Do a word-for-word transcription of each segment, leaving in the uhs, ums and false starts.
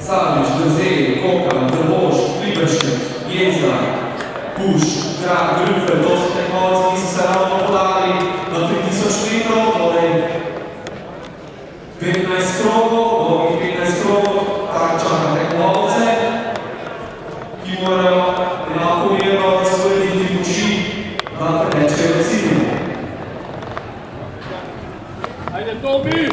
Savić, Grzej, Kokan, Drvošt, Pribršek, Jezda, Puš, Grad, Grünfeld, to su tekmovalci ki so se ravno podali na tri tisoč metrov, torej petnajst krogov, dolgih petnajst krogov, kar čaka tekmovalce, ki morajo enakomerno razporediti moči, da pretečejo cilju. Ajde, Tomi!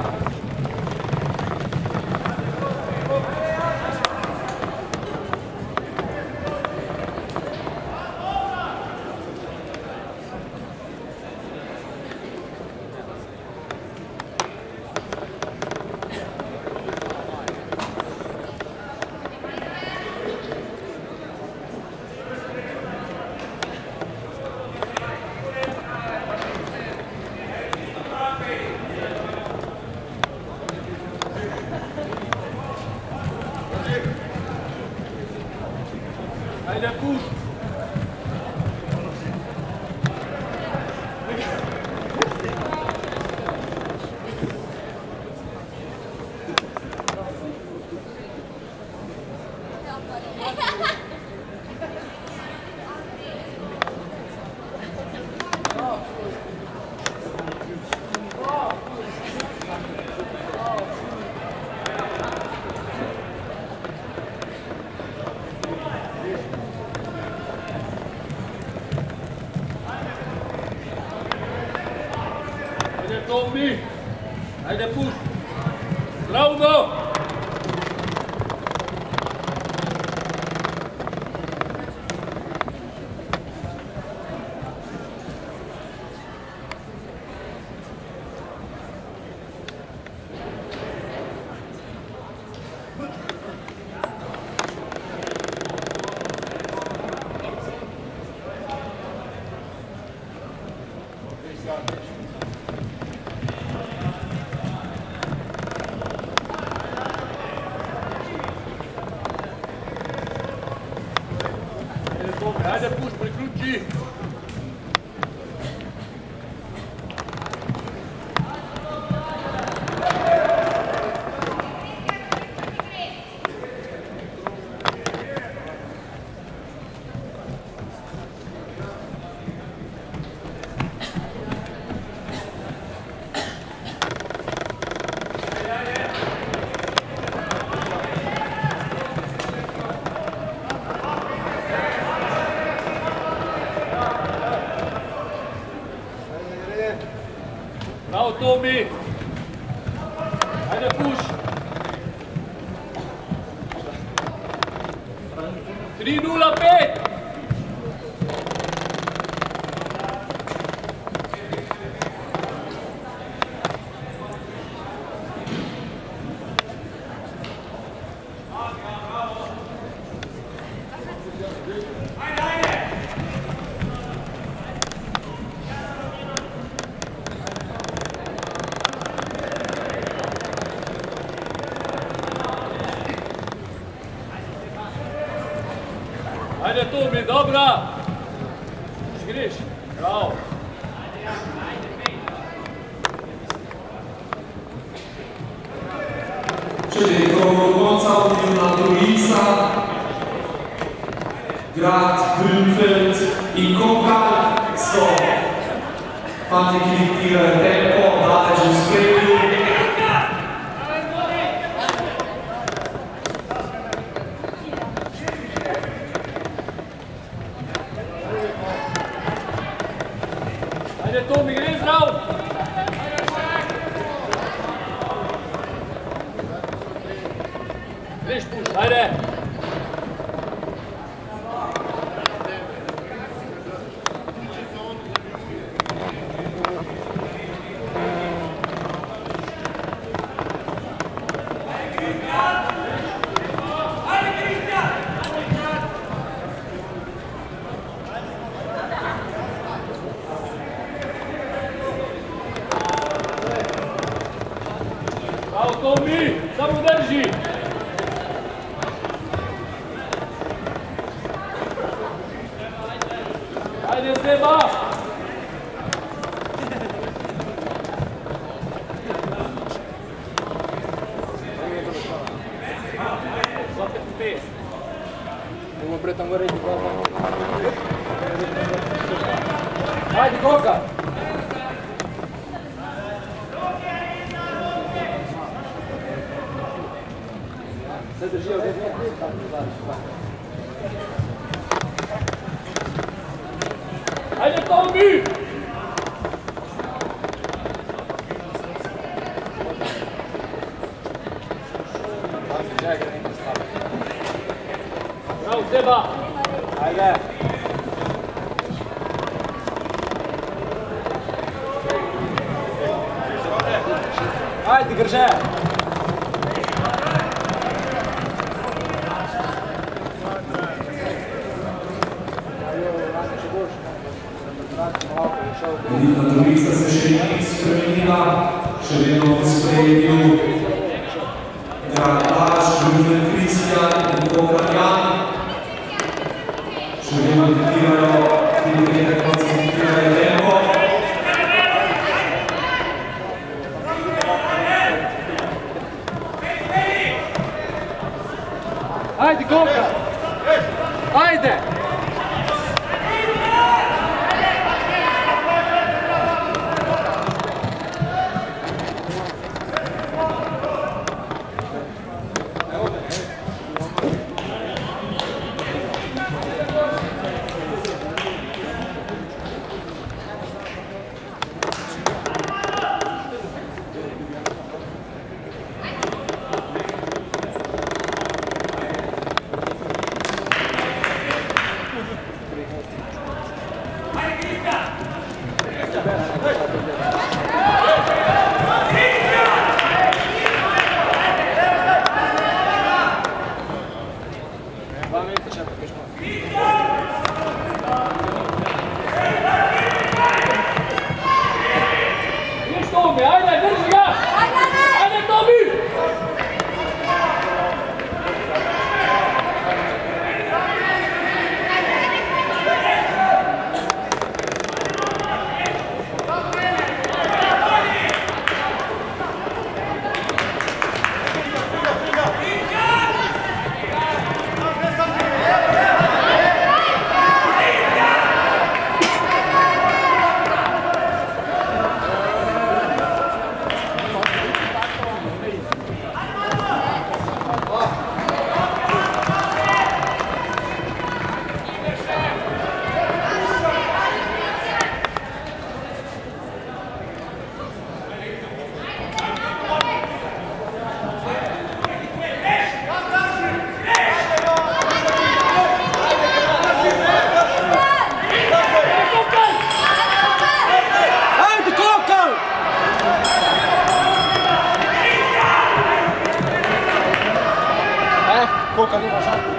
Ajde, puš! Tomi! Ajde, puš! Zdravo! Ajde, puš, priključi! Bravo, Tomi! Ajde, puš! tri nula pet! Ajde, Tomi, dobra! Greš, bravo! Czyli do końca na Trójca, Grad, Grünfeld i Kokan są fantiki, które tempo należy w sprzedaży. Ajde, Tomi, greš, zdravo! Greš, puš, ajde! Bravo, Tomi! Samo drži! Ajde, Seba! napred, tamo redi glava. Ajde, Koka! Sad drži ovdje, Ajde, Tomi! Bravo, Seba! Ajde! Ajde, Grže! Elitna trojica se še ni spremenila, še vedno v spredju Gradaš, Brune Kristjan in Kokarjan. Še vedno dikirajo, ti nekaj koncentrirajo tempo. Ajde, Koka! Ajde! Koka nema šanku.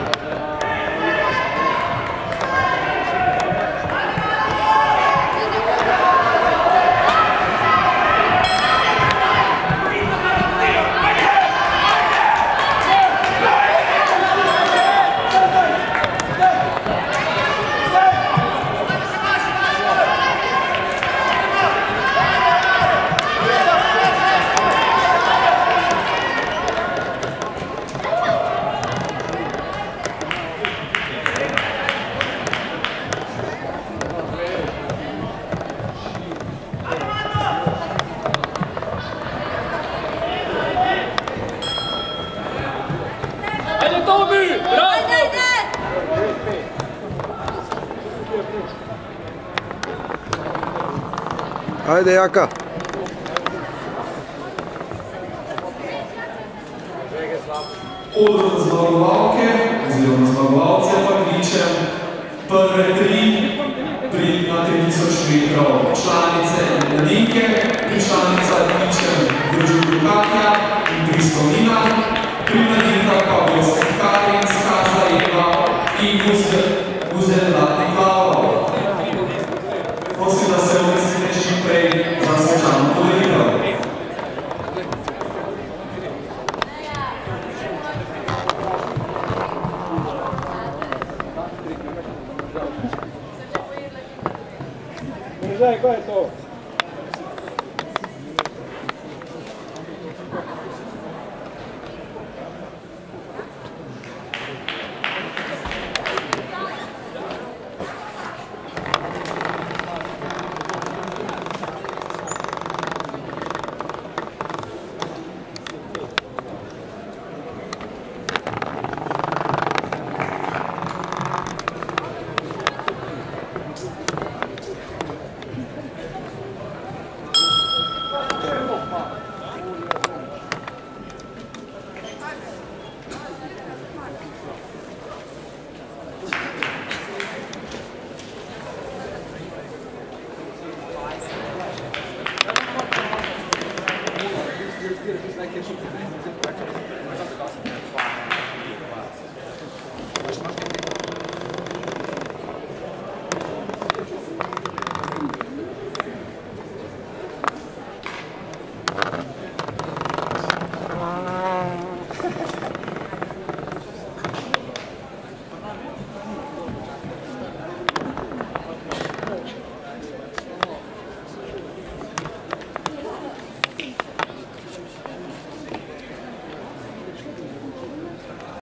Ajde, Jaka. Od zmagovalke, oziroma zmagovalce pa kličem prve tri pri na tri tisoč metrov članice Mladinke in članica kličem Družbu Katja in Pristonina, pri Mladinka pa boste Karin, Skaza Eva in Guzel Latni Klavo. Prosim, da se uvrstite čim prej za svečano podelitev. Zdaj, kaj je to? To